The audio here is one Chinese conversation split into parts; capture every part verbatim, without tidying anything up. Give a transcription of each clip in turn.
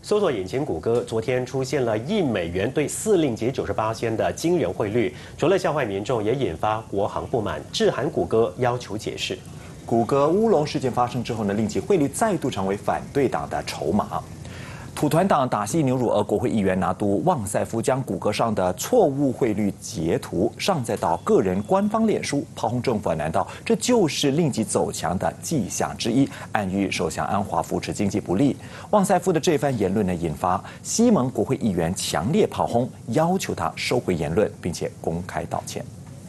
搜索引擎谷歌昨天出现了一美元兑四令吉九十八仙的惊人汇率，除了吓坏民众，也引发国行不满，致函谷歌要求解释。 谷歌乌龙事件发生之后呢，令其汇率再度成为反对党的筹码。土团党达西牛鲁尔国会议员拿督旺塞夫将谷歌上的错误汇率截图上载到个人官方脸书，炮轰政府。难道这就是令其走强的迹象之一？暗喻首相安华扶持经济不利。旺塞夫的这番言论呢，引发西蒙国会议员强烈炮轰，要求他收回言论，并且公开道歉。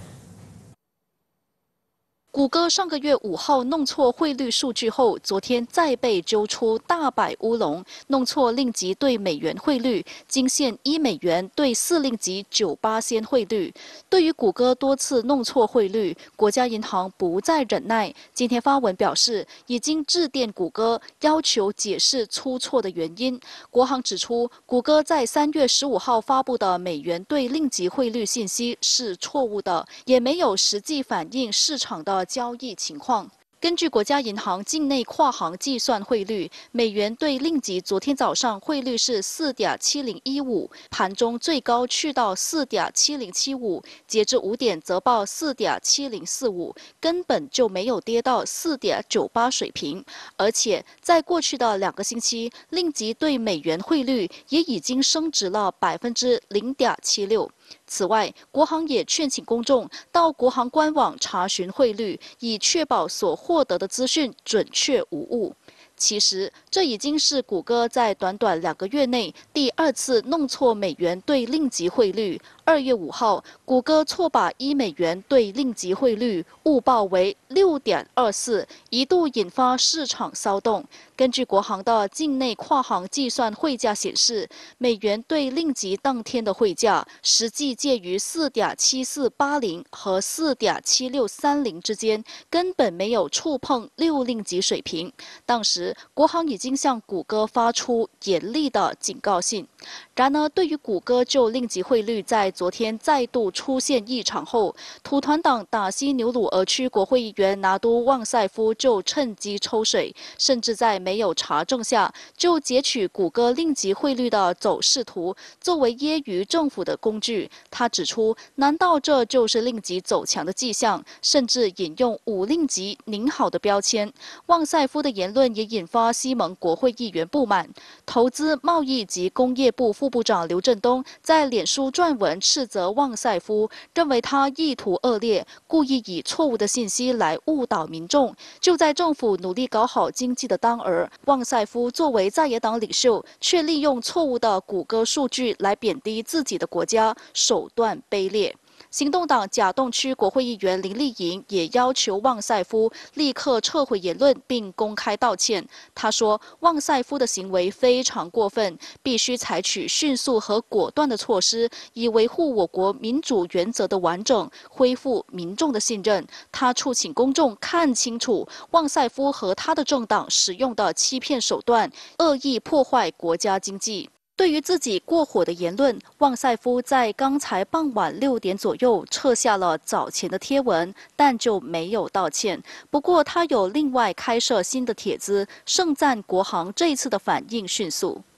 谷歌上个月五号弄错汇率数据后，昨天再被揪出大摆乌龙，弄错令吉对美元汇率，惊现一美元对四令吉九八仙汇率。对于谷歌多次弄错汇率，国家银行不再忍耐，今天发文表示，已经致电谷歌，要求解释出错的原因。国行指出，谷歌在三月十五号发布的美元对令吉汇率信息是错误的，也没有实际反映市场的交易情况。根据国家银行境内跨行计算汇率，美元对令吉昨天早上汇率是四点七零一五，盘中最高去到四点七零七五，截至五点则报四点七零四五，根本就没有跌到四点九八水平。而且在过去的两个星期，令吉对美元汇率也已经升值了百分之零点七六。此外，国行也劝请公众到国行官网查询汇率，以确保所获得的资讯准确无误。其实，这已经是谷歌在短短两个月内第二次弄错美元对令吉汇率。二月五号，谷歌错把一美元对令吉汇率误报为六点二四，一度引发市场骚动。根据国行的境内跨行计算汇价显示，美元对令吉当天的汇价实际介于四点七四八零和四点七六三零之间，根本没有触碰六令吉水平。当时，国行已经向谷歌发出严厉的警告信。然而，对于谷歌就令吉汇率在昨天再度出现异常后，土团党达西牛鲁尔区国会议员拿督旺塞夫就趁机抽水，甚至在没有查证下就截取谷歌令吉汇率的走势图，作为揶揄政府的工具。他指出，难道这就是令吉走强的迹象？甚至引用五令吉您好的标签。旺塞夫的言论也引发西蒙国会议员不满。投资、贸易及工业部副部长刘振东在脸书撰文斥责旺塞夫，认为他意图恶劣，故意以错误的信息来误导民众。就在政府努力搞好经济的当儿，旺塞夫作为在野党领袖，却利用错误的谷歌数据来贬低自己的国家，手段卑劣。行动党甲洞区国会议员林丽莹也要求旺塞夫立刻撤回言论并公开道歉。他说，旺塞夫的行为非常过分，必须采取迅速和果断的措施，以维护我国民主原则的完整，恢复民众的信任。他促请公众看清楚旺塞夫和他的政党使用的欺骗手段，恶意破坏国家经济。对于自己过火的言论，旺塞夫在刚才傍晚六点左右撤下了早前的贴文，但就没有道歉。不过，他有另外开设新的帖子，盛赞国行这一次的反应迅速。